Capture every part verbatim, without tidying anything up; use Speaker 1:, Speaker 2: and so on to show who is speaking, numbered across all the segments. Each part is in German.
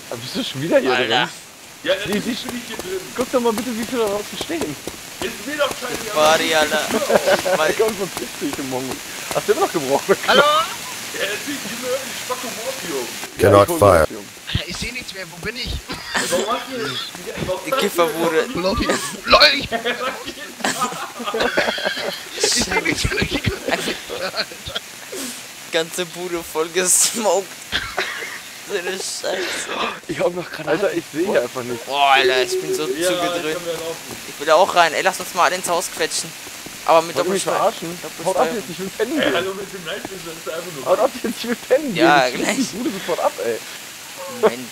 Speaker 1: Aber bist du schon wieder hier
Speaker 2: Alter.
Speaker 1: drin?
Speaker 3: Ja,
Speaker 1: Die-
Speaker 3: jetzt
Speaker 1: die-
Speaker 3: bin ich hier drin.
Speaker 1: Guck doch mal bitte, wie viele da draußen stehen.
Speaker 3: Ist mir doch scheiße.
Speaker 2: Body, Alter. Weil-
Speaker 1: Komm, verpiss dich im Mongo. Hast du immer noch gebrochen?
Speaker 4: Hallo?
Speaker 3: Ja, jetzt bin ich immer die Spacke Morphium.
Speaker 5: Cannot
Speaker 1: Ja, ich hol
Speaker 5: fire.
Speaker 1: Morphium.
Speaker 4: Alter, ich seh nichts mehr, wo bin ich?
Speaker 3: Warum hast du das?
Speaker 2: Die Kifferbude.
Speaker 4: Lobby. LOL, ich ich seh nichts mehr. Ich
Speaker 2: Ganze Bude voll gesmoked. So eine Scheiße.
Speaker 1: Ich hab noch gerade. Alter, ich sehe hier einfach nicht.
Speaker 2: Boah, Alter, ich bin so
Speaker 3: Ja,
Speaker 2: zugedröhnt.
Speaker 3: kann wir laufen.
Speaker 2: Ich will da auch rein. Ey, lass uns mal alle ins Haus quetschen. Aber mit
Speaker 1: Wollt ihr mich
Speaker 2: Doppelsteuer.
Speaker 1: verarschen? Haut ab jetzt, ich will pennen
Speaker 3: Ey,
Speaker 1: gehen.
Speaker 3: hallo mit dem Night Vision, das ist einfach nur.
Speaker 1: Haut ab jetzt, ich will pennen gehen.
Speaker 2: Ja,
Speaker 1: Ich schieß
Speaker 2: gleich.
Speaker 1: die Bude sofort ab, ey.
Speaker 2: Moment.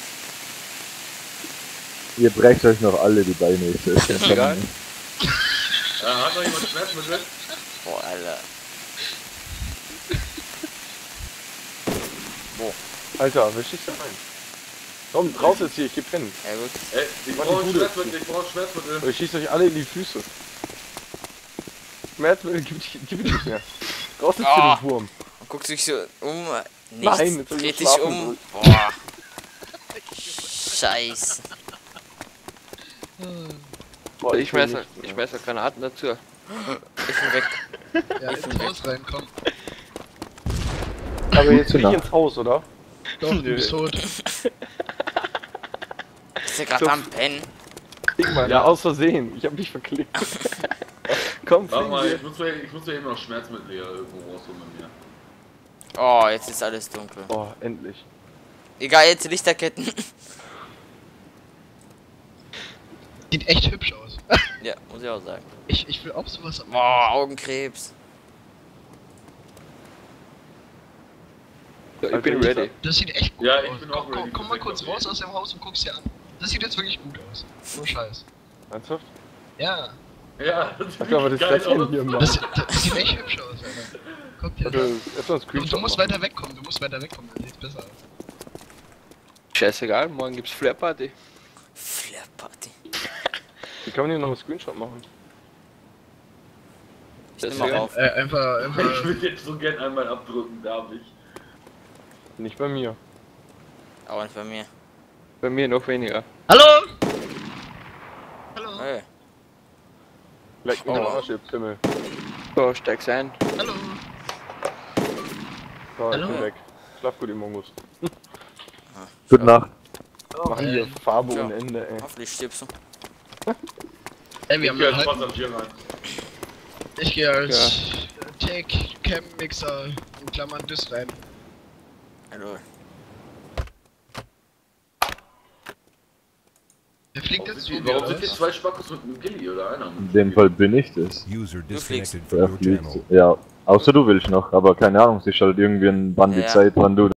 Speaker 5: Ihr brecht euch noch alle die Beine. Ich ist
Speaker 1: Egal.
Speaker 3: Ja, hat noch jemand Schmerzmittel?
Speaker 2: Boah, Alter.
Speaker 1: Alter, wer schießt da rein? Komm, raus jetzt hier, ich geh pennen.
Speaker 2: Ja gut.
Speaker 3: Ey, ich
Speaker 1: Mach die
Speaker 3: brauche
Speaker 1: Bude
Speaker 3: Schmerzmittel, ich brauche Schmerzmittel.
Speaker 1: Oder ich schieß euch alle in die Füße. Schmerzmittel gibt es nicht mehr. Raus jetzt
Speaker 2: Ah.
Speaker 1: hier, du Wurm.
Speaker 2: Und guckt sich so um. Nichts.
Speaker 1: Nein, jetzt hab ich
Speaker 2: Dreht dich
Speaker 1: geschlafen.
Speaker 2: um. Boah. Scheiße.
Speaker 1: Boah,
Speaker 6: Ich schmeiß,
Speaker 1: will
Speaker 6: ich schmeiß auch Granaten dazu.
Speaker 2: Ich bin weg.
Speaker 4: Ja, ins Haus rein, komm.
Speaker 1: Aber jetzt will ich
Speaker 5: Genau.
Speaker 1: ins Haus, oder?
Speaker 4: Doch, du bist tot.
Speaker 2: Ist der gerade
Speaker 1: So.
Speaker 2: am Pennen?
Speaker 1: Flieg mal. Ja, aus Versehen. Ich hab mich verklickt. Komm,
Speaker 3: Warte
Speaker 1: fliegen
Speaker 3: mal,
Speaker 1: wir.
Speaker 3: ich muss mir, ich muss mir eben noch Schmerzmittel hier irgendwo rausholen bei mir.
Speaker 2: Oh, jetzt ist alles dunkel.
Speaker 1: Oh, endlich.
Speaker 2: Egal, jetzt Lichterketten.
Speaker 4: Sieht echt hübsch aus.
Speaker 2: Ja, muss ich auch sagen.
Speaker 4: Ich, ich will auch sowas haben.
Speaker 2: Boah, Augenkrebs.
Speaker 6: So, ich
Speaker 1: Alter,
Speaker 6: bin
Speaker 1: ich-
Speaker 6: ready.
Speaker 4: Das sieht echt gut
Speaker 3: Ja,
Speaker 4: aus.
Speaker 3: ich bin auch
Speaker 4: komm,
Speaker 3: ready.
Speaker 4: komm, komm mal kurz raus aus dem Haus und guck's dir an. Das sieht jetzt wirklich gut aus. No Scheiß.
Speaker 1: Ernsthaft?
Speaker 4: Ja,
Speaker 3: Ja, das
Speaker 1: Ach, aber das
Speaker 3: geil
Speaker 1: ist das
Speaker 3: aus.
Speaker 1: hier, Mann.
Speaker 4: das, das sieht echt hübsch aus, Alter. Guck dir
Speaker 1: Also,
Speaker 4: das an.
Speaker 1: erstmal ein
Speaker 4: Du,
Speaker 1: Screenshot
Speaker 4: du musst
Speaker 1: machen.
Speaker 4: weiter wegkommen, du musst weiter wegkommen, dann sieht's besser aus.
Speaker 6: Scheißegal, morgen gibt's Flair-Party.
Speaker 2: Flair-Party.
Speaker 1: Wie kann man hier noch einen Screenshot machen?
Speaker 2: Ich
Speaker 6: Das
Speaker 2: nehm mal
Speaker 6: wär-
Speaker 2: auf.
Speaker 4: Äh, einfach,
Speaker 3: Ich
Speaker 4: einfach.
Speaker 3: will jetzt so gern einmal abdrücken, darf ich?
Speaker 1: Nicht bei mir.
Speaker 2: Aber nicht bei mir.
Speaker 6: Bei mir noch weniger.
Speaker 4: Hallo! Hallo!
Speaker 2: Hey.
Speaker 1: Leck mich
Speaker 2: Oh.
Speaker 1: am Arsch, ihr Pimmel.
Speaker 6: So, steig's ein.
Speaker 4: Hallo!
Speaker 1: So, ich
Speaker 4: Hallo?
Speaker 1: bin weg. Schlaf gut, ihr Mongos.
Speaker 5: Gute Nacht.
Speaker 1: Machen hier Farbe
Speaker 2: Ja.
Speaker 1: ohne Ende, ey.
Speaker 2: Hoffentlich stirbst du.
Speaker 4: Ey, wir
Speaker 3: Ich
Speaker 4: haben
Speaker 3: geh
Speaker 4: einen
Speaker 3: als
Speaker 4: halben.
Speaker 3: Passagier rein.
Speaker 4: Ich gehe als Take Cam Mixer in Klammern Dis rein.
Speaker 2: Hallo.
Speaker 4: Der fliegt
Speaker 3: Warum
Speaker 4: jetzt
Speaker 3: sind
Speaker 4: zu
Speaker 3: die-
Speaker 4: mir,
Speaker 3: warum
Speaker 4: oder
Speaker 3: sind hier
Speaker 4: was?
Speaker 3: zwei Spackos mit einem Gilly oder einer?
Speaker 5: In dem Fall bin ich das.
Speaker 7: User
Speaker 2: Du fliegst.
Speaker 7: disconnected from
Speaker 5: Er
Speaker 7: your
Speaker 5: fliegt.
Speaker 7: channel.
Speaker 5: Ja, außer du willst noch, aber keine Ahnung, es ist halt irgendwie ein Bandit
Speaker 2: Ja.
Speaker 5: Zeit, wann du